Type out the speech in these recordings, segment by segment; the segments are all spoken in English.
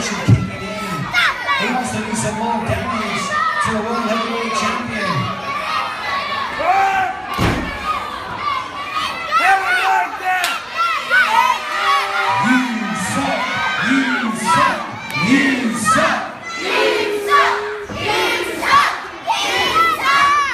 desperation kicking in. He wants to do some more damage to a World Heavyweight Champion. You suck! You suck! You suck! You suck! You suck! You suck!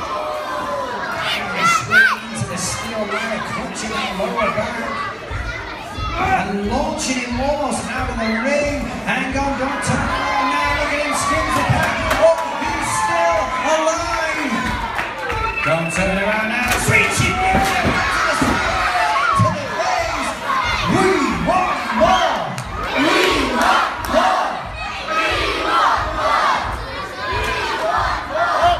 Into the steel ladder, clutching that lower back. And launching him almost out of the ring. Hang on, don't turn around now. Look at him, skins the pack. Oh, he's still alive. Don't turn around now. Reaching you into the face. We want more. We want more. We want more! We want more!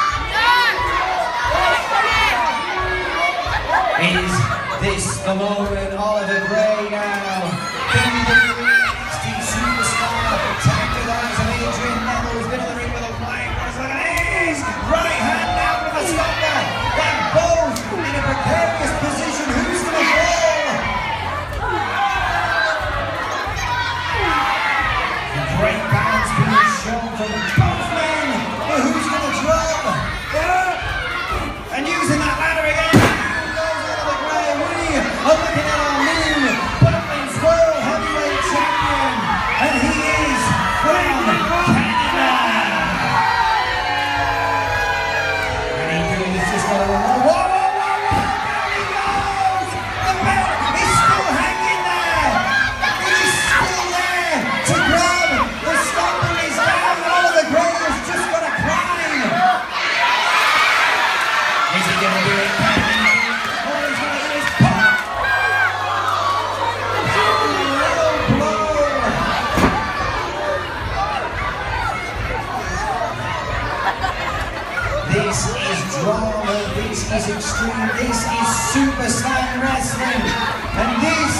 Is this the moment? Oliver Gray now. WWE NXT superstar. Tagged with eyes of Adrian Neville, who's been in the ring with a flying cross. Look at his right hand down with a stopper. They're both in a precarious position. Who's going to fall? A great balance being shown from both men. But who's going to drop? And using that ladder again. We're looking at our new Women's World Heavyweight Champion, and he is from Canada. And he is just got a whoa, whoa, whoa, whoa, down he goes! The belt is still hanging there! It is still there to grab! The stopper is down! Oliver Gray has just got to climb! Is he going to do it? This is drama, this is extreme, this is Super Slam Wrestling, and this